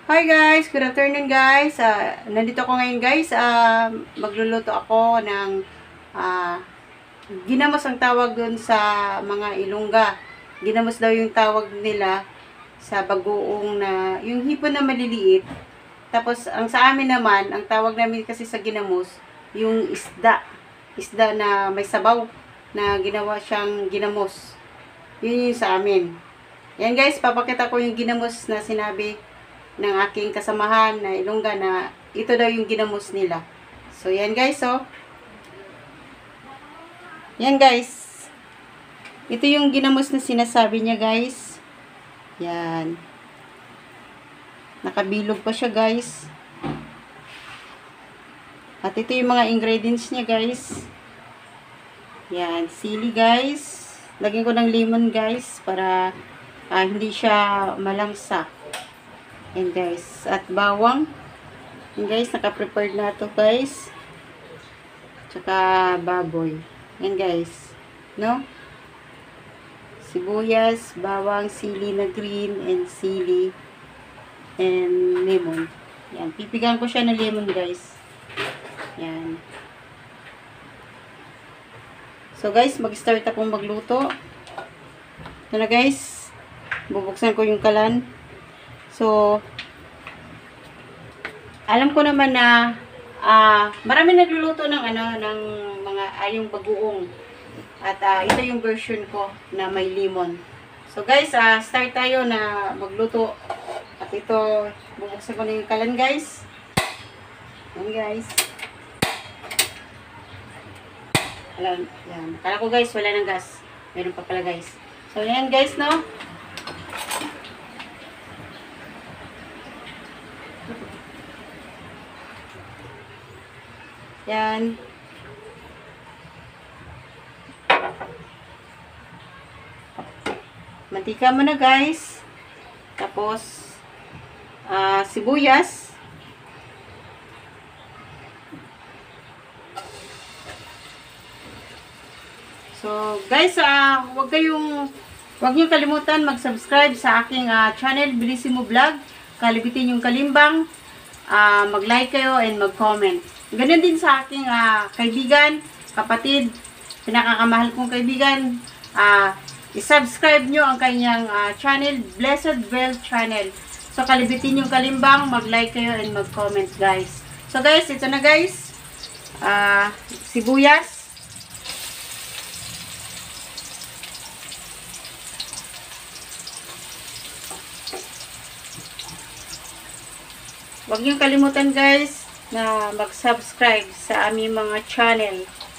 Hi guys, good afternoon guys. Nandito ako ngayon guys. Magluluto ako ng ah, ginamos ang tawag doon sa mga Ilongga. Ginamos daw yung tawag nila sa bagoong na yung hipon na maliliit. Tapos ang sa amin naman, ang tawag namin kasi sa ginamos, yung isda. Isda na may sabaw na ginawa siyang ginamos. Yun yung sa amin. Yan guys, papakita ko yung ginamos na sinabi ng aking kasamahan na Ilongga na ito daw yung ginamos nila. So, yan guys, oh. Yan guys. Ito yung ginamos na sinasabi niya guys. Yan. Nakabilog pa siya guys. At ito yung mga ingredients niya guys. Yan. Sili guys. Lagyan ko ng lemon guys para hindi siya malangsa. Yan guys. At bawang. Yan guys. Naka-prepared na to guys. Tsaka baboy. Yan guys. No? Sibuyas, bawang, sili na green, and sili, and lemon. Yan. Pipigan ko siya ng lemon guys. Yan. So guys, mag-start akong magluto. Ito na guys. Bubuksan ko yung kalan. So, alam ko naman na marami nagluluto ng ng mga yung bagoong. At ito yung version ko na may lemon. So guys, start tayo na magluto. At ito, bubuksan ko na yung kalan guys. Yan guys. Alam, yan. Kala ko guys, wala ng gas. Meron pa pala guys. So yan guys, no? Yan. Mantika muna guys. Tapos, sibuyas. So, guys, wag niyo kalimutan mag-subscribe sa aking channel, Bilissimo Vlog. Kalibitin yung kalimbang. Mag-like kayo and mag-comment. Ganun din sa aking kaibigan, kapatid, pinakakamahal kong kaibigan. I-subscribe nyo ang kanyang channel, Blessed Bell Channel. So, kalibitin yung kalimbang, mag-like kayo and mag-comment, guys. So, guys, ito na guys. Sibuyas. Huwag niyong kalimutan guys na mag-subscribe sa aming mga channel.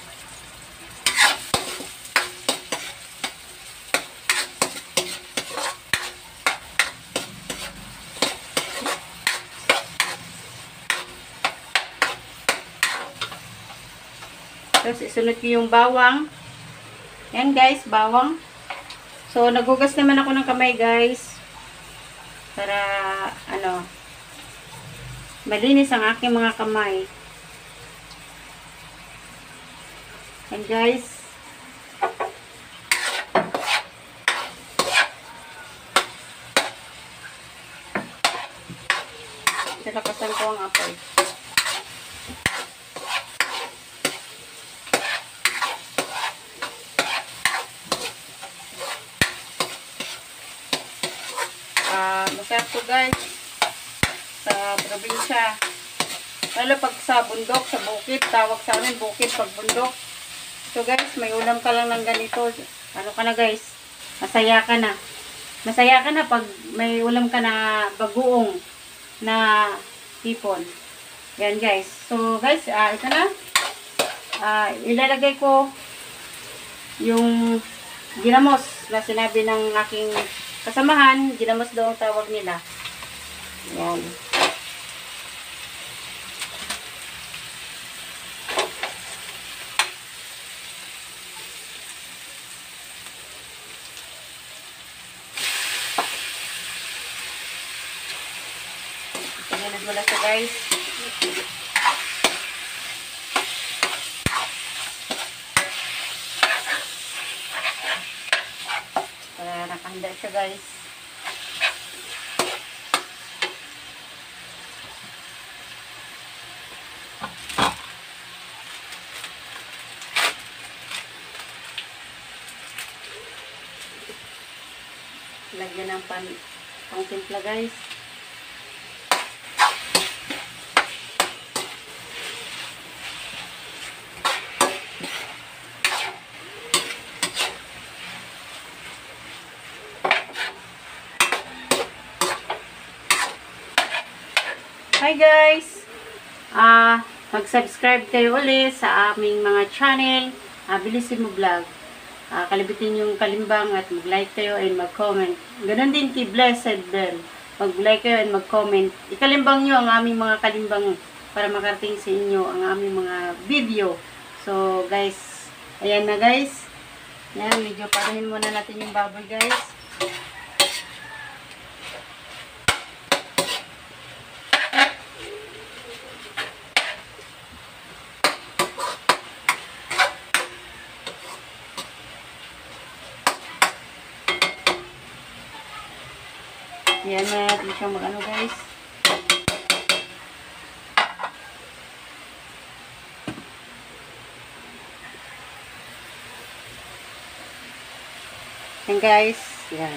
Tapos isunod ko yung bawang. Yan guys, bawang. So nagugas naman ako ng kamay guys. Para malinis ang aking mga kamay. And guys, nilakasan ko ang apoy. Masarap to guys. Sa probinsya. Lalo pag sa bundok, sa bukid, tawag sa amin bukid pag bundok. So guys, may ulam ka lang ng ganito. Ano ka na guys? Masaya ka na. Masaya ka na pag may ulam ka na bagoong na hipon. Yan guys. So guys, ito na. Ilalagay ko yung ginamos na sinabi ng aking kasamahan. Ginamos daw ang tawag nila. Yan. Ganyan mo na siya guys. Para nakahanda siya guys. Lagyan ng pang-timpla guys. Hi guys! Mag-subscribe kayo ulit sa aming mga channel, Bilisimo Vlog. Kalibutin yung kalimbang at mag-like kayo and mag-comment. Ganon din kay Blessed Bell. Mag-like kayo and mag-comment. Ikalimbang nyo ang aming mga kalimbang para makarating sa inyo ang aming mga video. So guys, ayan na guys. Yan, medyo parahin muna natin yung baboy guys. Yan na natin siyang mag-ano guys. Yan guys. Yan.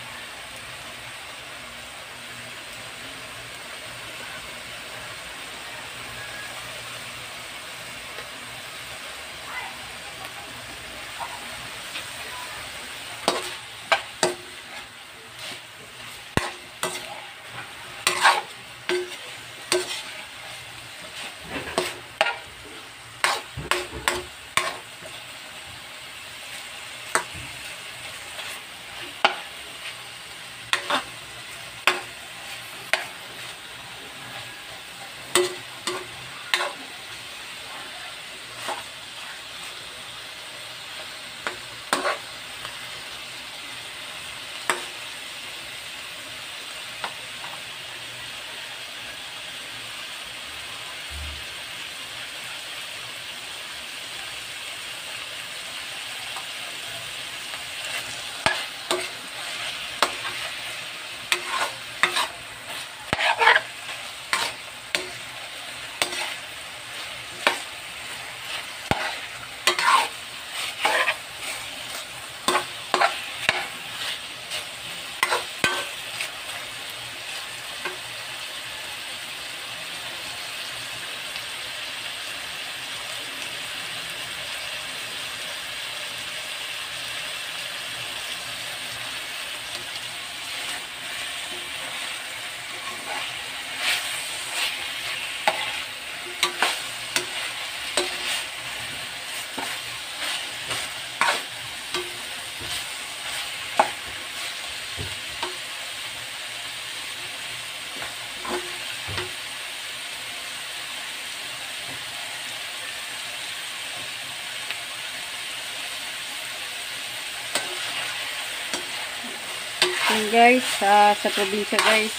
Yan guys, sa probinsya guys,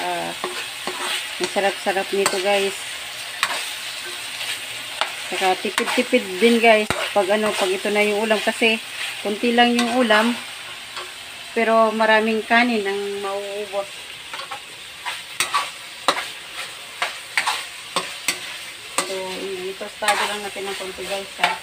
masarap-sarap nito guys. Saka tipid-tipid din guys pag ito na yung ulam kasi kunti lang yung ulam pero maraming kanin ang mauubos. So, itostado lang natin ng konti guys ha.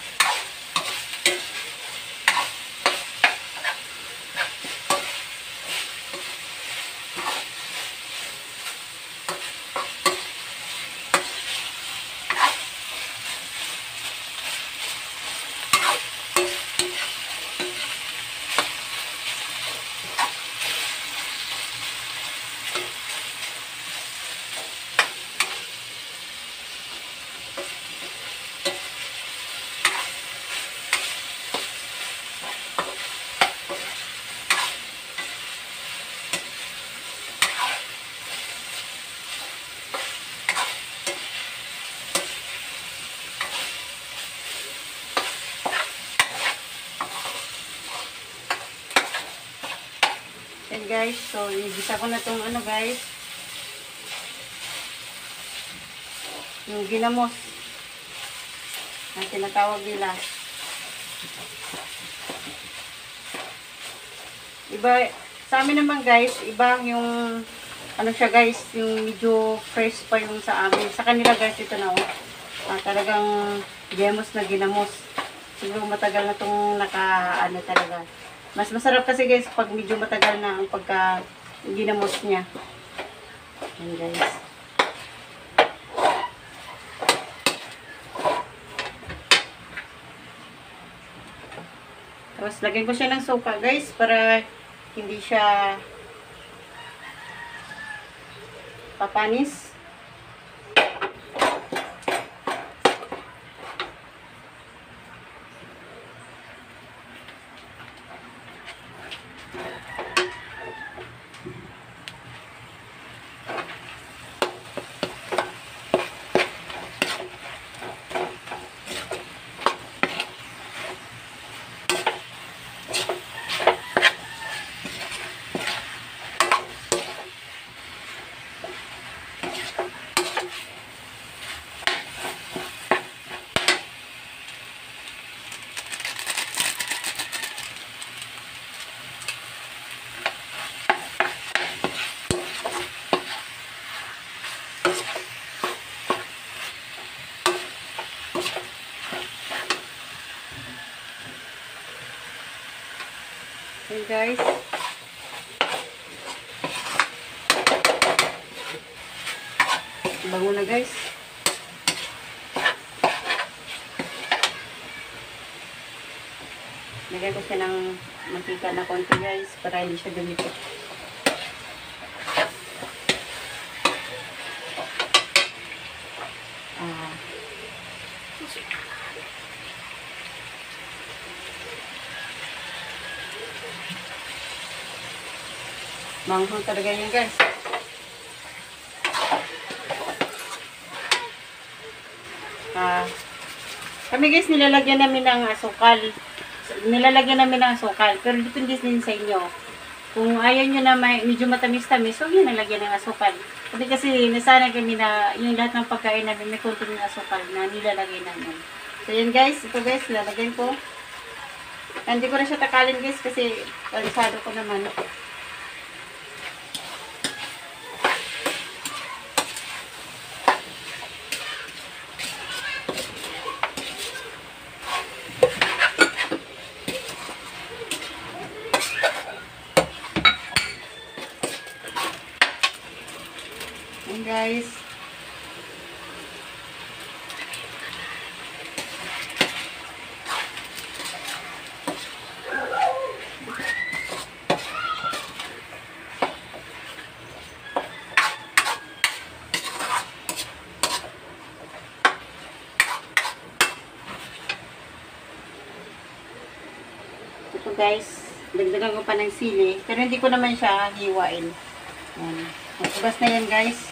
And guys, so igisa ko na tong guys, yung ginamos na tinatawag nila. Iba sa amin naman guys, iba yung siya guys, yung medyo fresh pa yung sa amin. Sa kanila guys, ito na talagang gemos na ginamos. Siguro matagal na tong talaga. Mas masarap kasi guys pag medyo matagal na ang pagka ginamos niya. Yan guys. Tapos lagyan ko siya ng suka guys para hindi siya papanis. Ayan guys. Bango na guys. Lagyan ko siya ng mantika na konti guys para hindi siya dumikit. Manghang talaga yun guys. Kami guys nilalagyan namin ng asukal. Nilalagyan namin ng asukal. Pero depende din sa inyo. Kung ayaw nyo na medyo matamis-tamis, so yun nalagyan ng asukal. Kasi nasanay kami na yung lahat ng pagkain namin may konti ng asukal na nilalagay namin. So yun guys, ito guys, nilalagyan ko. Hindi ko na siya takalin guys kasi palisado ko naman. Guys, ito guys, dagdagan ko pa ng sili pero hindi ko naman siya hiwain. Yan. Magubas na yan guys.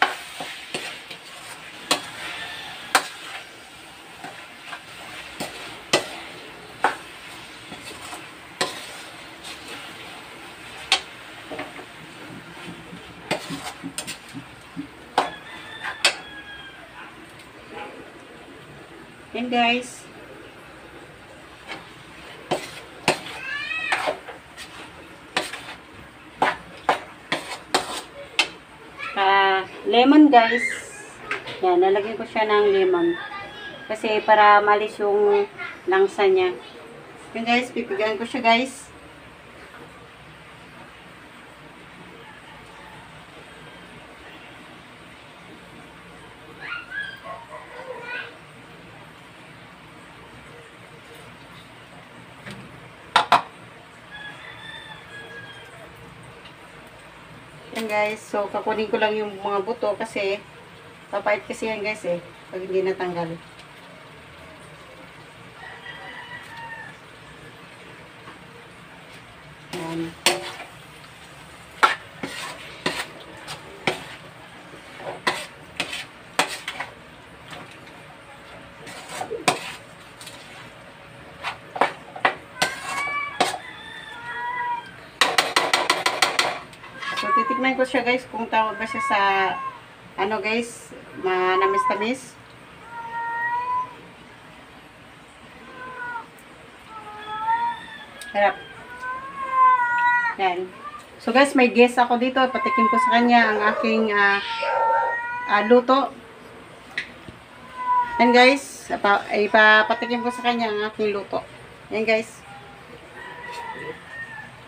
Yan guys. Lemon guys. Yan, lalagyan ko siya ng lemon. Kasi para malis yung langsa niya. Yan guys, pipigaan ko siya guys. Yan guys, so kakunin ko lang yung mga buto kasi papait kasi yan guys eh, pag hindi natanggal. Yan. So, titikman ko siya guys kung tawag ba siya sa ano guys, manamis-tamis. Harap. Yan. So guys, may guest ako dito. Patikim ko sa kanya ang aking luto. Yan guys, ipapatikim ko sa kanya ang aking luto. Yan guys.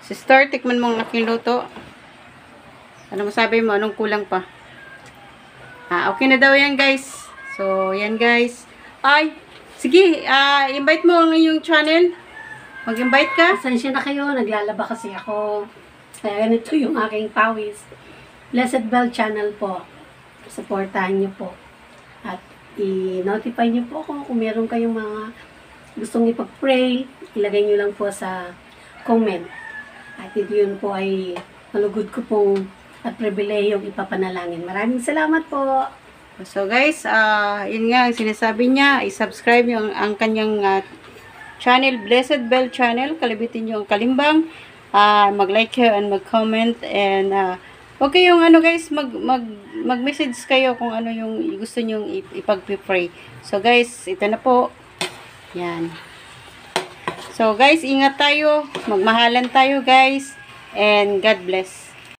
Sister, tikman mo ang aking luto. Ano masabi mo? Anong kulang pa? Okay na daw yan, guys. So, yan, guys. Ay, sige, invite mo ang iyong channel. Mag-invite ka. Pasensya na kayo, naglalaba kasi ako. Kaya ganito yung aking pawis. Blessed Bell Channel po. Supportahan niyo po. At i-notify niyo po kung meron kayong mga gustong ipag-pray. Ilagay niyo lang po sa comment. At ito yun po ay malugod ko pong at pribilehiyong ipapanalangin. Maraming salamat po. So, guys, yun nga ang sinasabi niya. I-subscribe niyo ang kanyang channel, Blessed Bell Channel. Kalibitin niyo ang kalimbang. Mag-like kayo and mag-comment. And, okay yung ano guys, mag-message kayo kung ano yung gusto nyong ipag-pray. So, guys, ito na po. Yan. So, guys, ingat tayo. Magmahalan tayo, guys. And God bless.